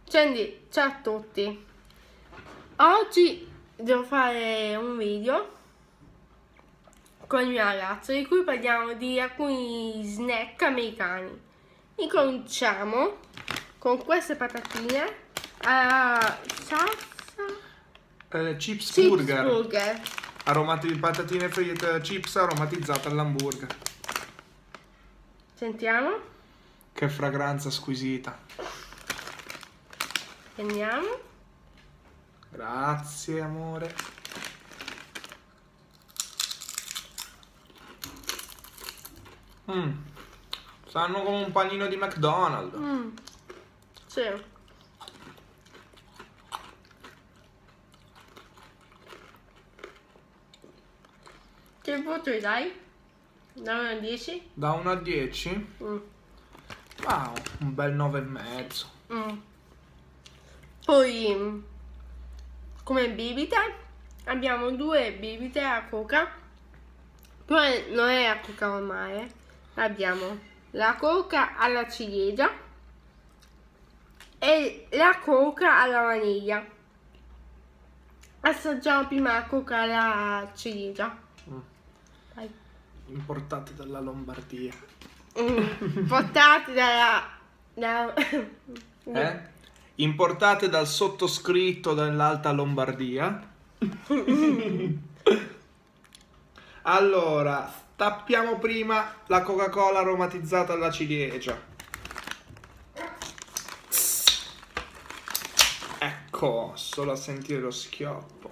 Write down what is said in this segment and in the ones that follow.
Quindi, ciao a tutti. Oggi devo fare un video con il mio ragazzo di cui parliamo di alcuni snack americani. Incominciamo con queste patatine alla salsa Chips burger. Aromati di patatine fritte, chips aromatizzate all'hamburger. Sentiamo. Che fragranza squisita. Prendiamo. Grazie amore. Sanno come un panino di McDonald's. Sì. Che voto gli dai? Da 1 a 10? Da 1 a 10? Wow, un bel 9,5. Poi, come bibite, abbiamo due bibite a coca. Poi non è la coca normale. Abbiamo la coca alla ciliegia e la coca alla vaniglia. Assaggiamo prima la coca alla ciliegia. Vai. Importate dalla Lombardia. Portate Importate dal sottoscritto dell'Alta Lombardia. Allora, tappiamo prima la Coca-Cola aromatizzata alla ciliegia. Ecco, solo a sentire lo schioppo.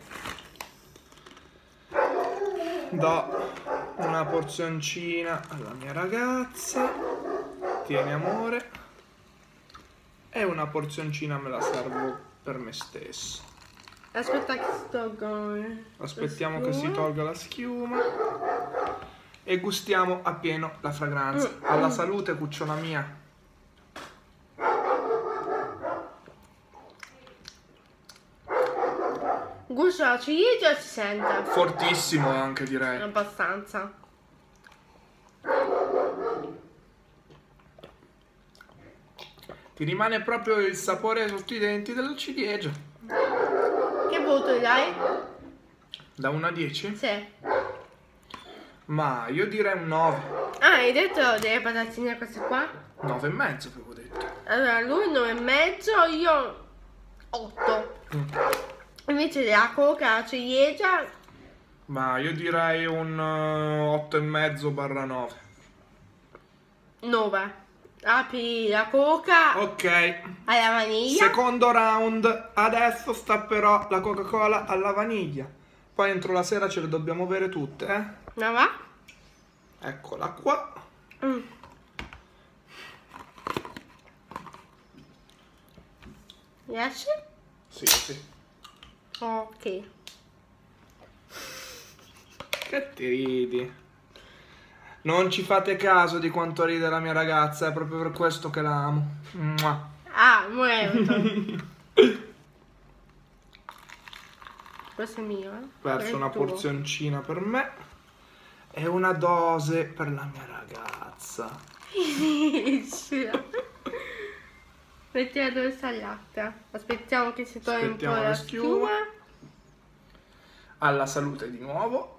Do una porzioncina alla mia ragazza. Tieni amore. E una porzioncina me la servo per me stesso. Aspetta che si tolgono. Aspettiamo che si tolga la schiuma. E gustiamo appieno la fragranza. Alla salute, cucciola mia. Gusto la ciliegia si sente. Fortissimo anche, direi. Abbastanza. Ti rimane proprio il sapore sotto i denti della ciliegia. Che voto gli dai? Da 1 a 10? Sì. Ma io direi un 9. Ah, hai detto delle patatine queste qua? 9,5 avevo detto. Allora, lui 9,5, io 8. Invece della coca, la ciliegia... Ma io direi un 8,5/9. 9. Apri la coca. Ok. Alla vaniglia. Secondo round. Adesso stapperò la Coca-Cola alla vaniglia. Poi entro la sera ce le dobbiamo bere tutte, Ma va? Eccola qua. Riesci? Sì. Ok. Che ti ridi? Non ci fate caso di quanto ride la mia ragazza, è proprio per questo che la amo. Mua. Ah, muoio. Questo è mio, Verso una porzioncina per me e una dose per la mia ragazza. Mettiamo dove sta il latte. Aspettiamo che si toglie un po' la schiuma. Alla salute di nuovo.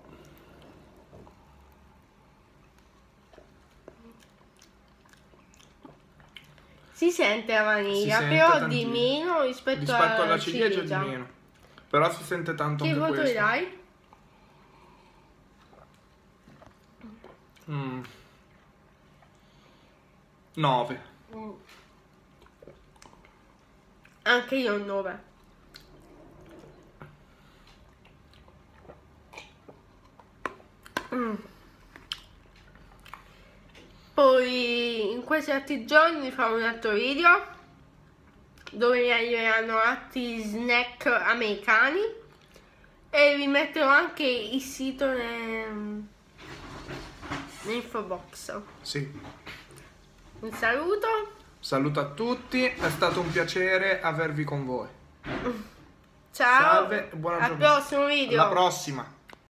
Si sente la vaniglia, sente però tantino. di meno rispetto alla ciliegia di meno. Però si sente tanto che anche voto questo. gli dai? 9. Anche io un 9. Poi in questi altri giorni farò un altro video dove mi arriveranno altri snack americani e vi metterò anche il sito nell'info box. Sì. Un saluto. Saluto a tutti, è stato un piacere avervi con voi. Ciao. Salve e buona Al giornata. prossimo video. Alla prossima.